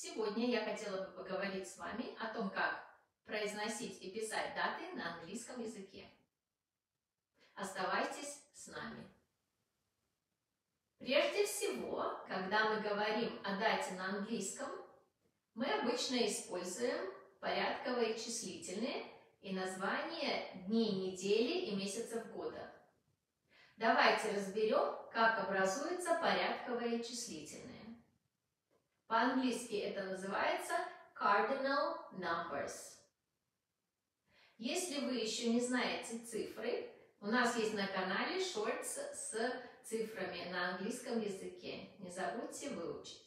Сегодня я хотела бы поговорить с вами о том, как произносить и писать даты на английском языке. Оставайтесь с нами. Прежде всего, когда мы говорим о дате на английском, мы обычно используем порядковые числительные и названия дней недели и месяцев года. Давайте разберем, как образуются порядковые числительные. По-английски это называется cardinal numbers. Если вы еще не знаете цифры, у нас есть на канале шортс с цифрами на английском языке. Не забудьте выучить.